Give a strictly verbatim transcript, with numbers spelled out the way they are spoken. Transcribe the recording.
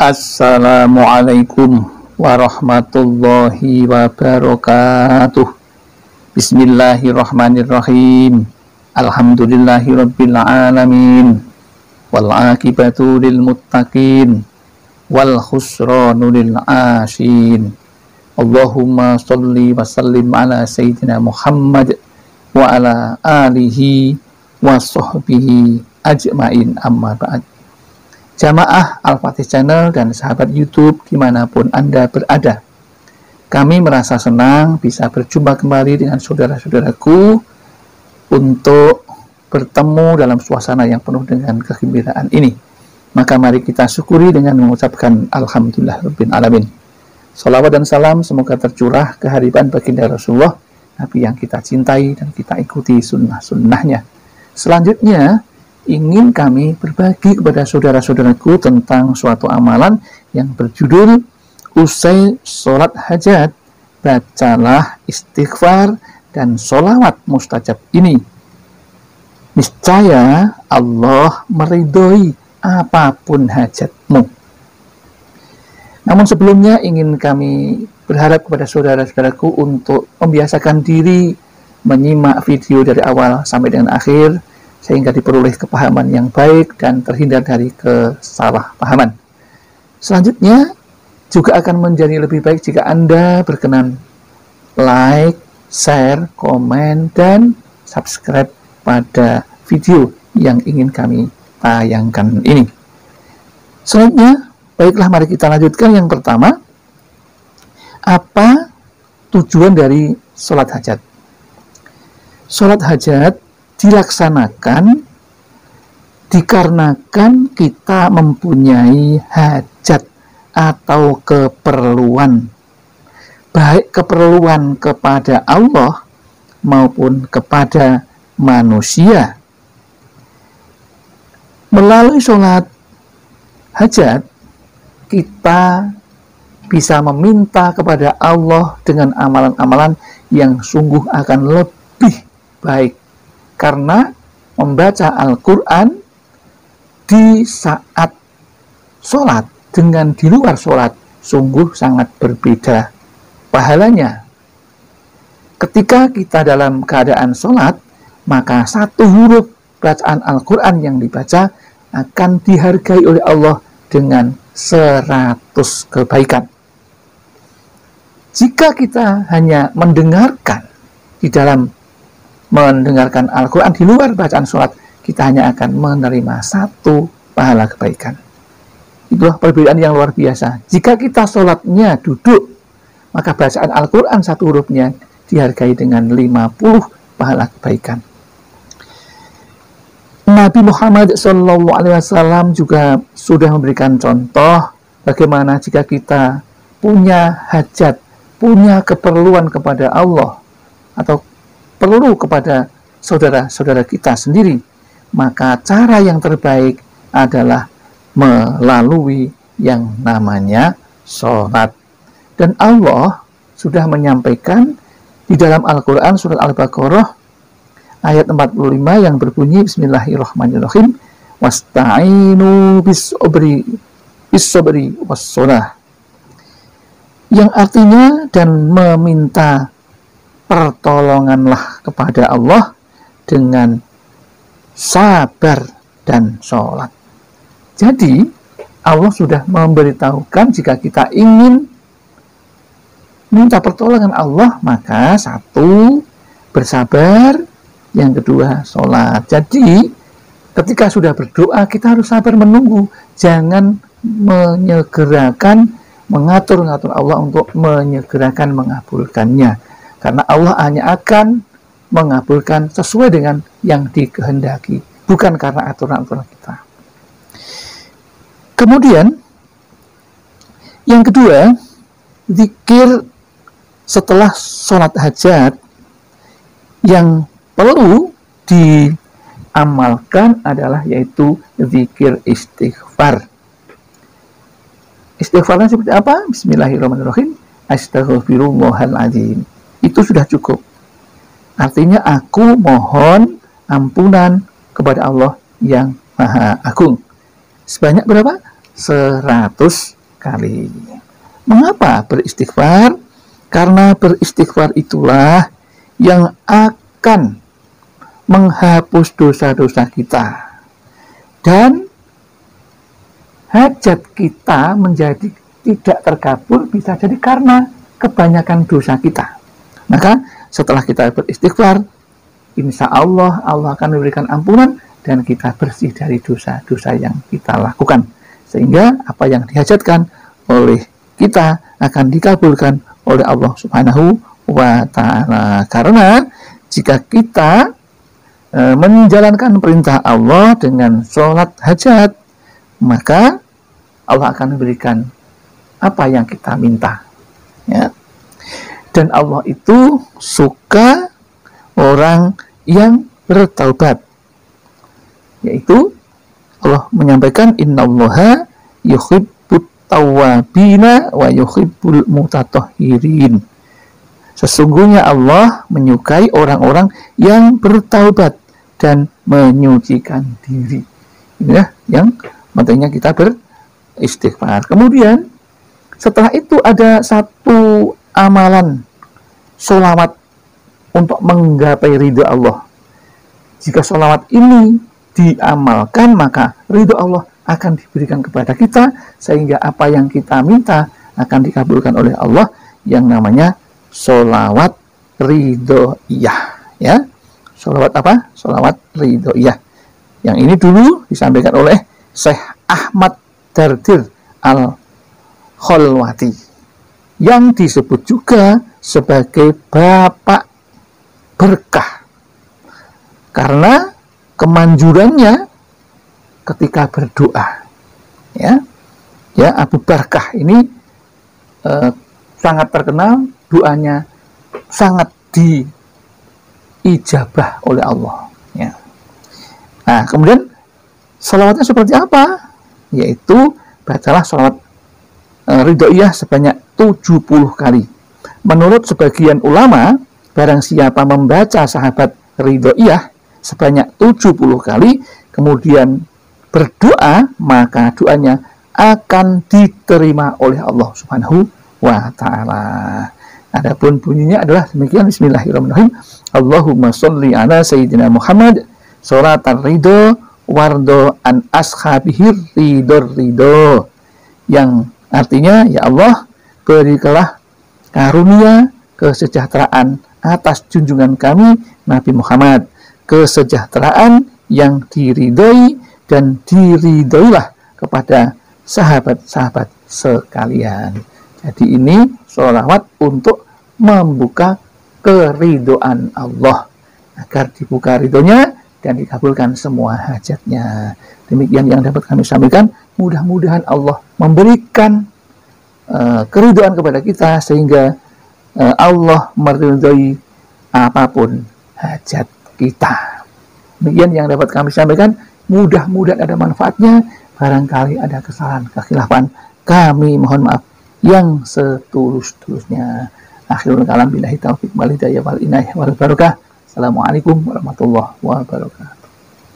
Assalamualaikum warahmatullahi wabarakatuh. Bismillahirrahmanirrahim. Alhamdulillahirabbil alamin. Wal aqibatu lil muttaqin wal khusranu lil asyin. Allahumma shalli wa sallim ala sayyidina Muhammad wa ala alihi wa sahbihi ajmain, amma ba'd. Jamaah Al-Fatih Channel dan sahabat YouTube dimanapun Anda berada, kami merasa senang bisa berjumpa kembali dengan saudara-saudaraku untuk bertemu dalam suasana yang penuh dengan kegembiraan ini. Maka mari kita syukuri dengan mengucapkan Alhamdulillahirabbil alamin. Salawat dan salam semoga tercurah kehadiran baginda Rasulullah, Nabi yang kita cintai dan kita ikuti sunnah-sunnahnya. Selanjutnya ingin kami berbagi kepada saudara-saudaraku tentang suatu amalan yang berjudul usai sholat hajat, bacalah istighfar dan sholawat mustajab ini. Niscaya Allah meridhoi apapun hajatmu. Namun sebelumnya ingin kami berharap kepada saudara-saudaraku untuk membiasakan diri menyimak video dari awal sampai dengan akhir, sehingga diperoleh kepahaman yang baik dan terhindar dari kesalahpahaman. Selanjutnya, juga akan menjadi lebih baik jika Anda berkenan like, share, komen, dan subscribe pada video yang ingin kami tayangkan ini. Selanjutnya, baiklah mari kita lanjutkan. Yang pertama, apa tujuan dari sholat hajat? Sholat hajat dilaksanakan dikarenakan kita mempunyai hajat atau keperluan, baik keperluan kepada Allah maupun kepada manusia. Melalui sholat hajat kita bisa meminta kepada Allah dengan amalan-amalan yang sungguh akan lebih baik, karena membaca Al-Quran di saat sholat dengan di luar sholat sungguh sangat berbeda pahalanya. Ketika kita dalam keadaan sholat, maka satu huruf bacaan Al-Quran yang dibaca akan dihargai oleh Allah dengan seratus kebaikan. Jika kita hanya mendengarkan di dalam mendengarkan Al-Quran di luar bacaan sholat, kita hanya akan menerima satu pahala kebaikan. Itulah perbedaan yang luar biasa. Jika kita sholatnya duduk, maka bacaan Al-Quran satu hurufnya dihargai dengan lima puluh pahala kebaikan. Nabi Muhammad shallallahu alaihi wasallam juga sudah memberikan contoh bagaimana jika kita punya hajat, punya keperluan kepada Allah, atau perlu kepada saudara-saudara kita sendiri, maka cara yang terbaik adalah melalui yang namanya sholat. Dan Allah sudah menyampaikan di dalam Al-Quran surat Al-Baqarah ayat empat puluh lima yang berbunyi Bismillahirrahmanirrahim, wasta'inu bis-sobri bis-sobri was-sholah, yang artinya dan meminta pertolonganlah kepada Allah dengan sabar dan sholat. Jadi Allah sudah memberitahukan jika kita ingin minta pertolongan Allah, maka satu, bersabar, yang kedua, sholat. Jadi ketika sudah berdoa, kita harus sabar menunggu, jangan menyegerakan, mengatur-ngatur Allah untuk menyegerakan mengabulkannya. Karena Allah hanya akan mengabulkan sesuai dengan yang dikehendaki, bukan karena aturan-aturan kita. Kemudian, yang kedua, zikir setelah sholat hajat yang perlu diamalkan adalah yaitu zikir istighfar. Istighfarnya seperti apa? Bismillahirrahmanirrahim. Astaghfirullahaladzim. Itu sudah cukup. Artinya aku mohon ampunan kepada Allah yang Maha Agung. Sebanyak berapa? seratus kali. Mengapa beristighfar? Karena beristighfar itulah yang akan menghapus dosa-dosa kita. Dan hajat kita menjadi tidak terkabul bisa jadi karena kebanyakan dosa kita. Maka setelah kita beristighfar, insya Allah Allah akan memberikan ampunan dan kita bersih dari dosa-dosa yang kita lakukan. Sehingga apa yang dihajatkan oleh kita akan dikabulkan oleh Allah Subhanahu wa Ta'ala. Karena jika kita e, menjalankan perintah Allah dengan sholat hajat, maka Allah akan memberikan apa yang kita minta, ya. Dan Allah itu suka orang yang bertaubat, yaitu Allah menyampaikan innallaha yuhibbut tawwabina wa yuhibbul mutatahhirin. Sesungguhnya Allah menyukai orang-orang yang bertaubat dan menyucikan diri. Inilah yang pentingnya kita beristighfar. Kemudian setelah itu ada satu amalan sholawat untuk menggapai ridho Allah. Jika sholawat ini diamalkan, maka ridho Allah akan diberikan kepada kita, sehingga apa yang kita minta akan dikabulkan oleh Allah, yang namanya sholawat ridhoiyah, ya. Sholawat apa? Sholawat ridhoiyah. Yang ini dulu disampaikan oleh Syekh Ahmad Dardir Al-Kholwati, yang disebut juga sebagai Bapak Berkah, karena kemanjurannya ketika berdoa, ya. Ya, Abu Barkah ini eh, sangat terkenal, doanya sangat diijabah oleh Allah, ya. Nah, kemudian sholawatnya seperti apa? Yaitu bacalah sholawat e, ridhoiyah sebanyak tujuh puluh kali. Menurut sebagian ulama, barang siapa membaca sahabat ridhoiyah sebanyak tujuh puluh kali, kemudian berdoa, maka doanya akan diterima oleh Allah Subhanahu wa Ta'ala. Adapun bunyinya adalah demikian. Bismillahirrahmanirrahim. Allahumma sholli ala sayyidina Muhammad sholatan ridho wardo an ashabihir ridor ridho, yang artinya, ya Allah, berikanlah karunia kesejahteraan atas junjungan kami Nabi Muhammad, kesejahteraan yang diridhoi, dan diridhoilah kepada sahabat-sahabat sekalian. Jadi ini sholawat untuk membuka keridhaan Allah, agar dibuka ridhonya dan dikabulkan semua hajatnya. Demikian yang dapat kami sampaikan. Mudah-mudahan Allah memberikan uh, keridhaan kepada kita, sehingga uh, Allah meridhoi apapun hajat kita. Demikian yang dapat kami sampaikan. Mudah-mudahan ada manfaatnya. Barangkali ada kesalahan, kekhilafan, kami mohon maaf yang setulus-tulusnya. Akhirul kalam billahi taufiq wal hidayah wal inayah wal barakah. Assalamualaikum warahmatullahi wabarakatuh.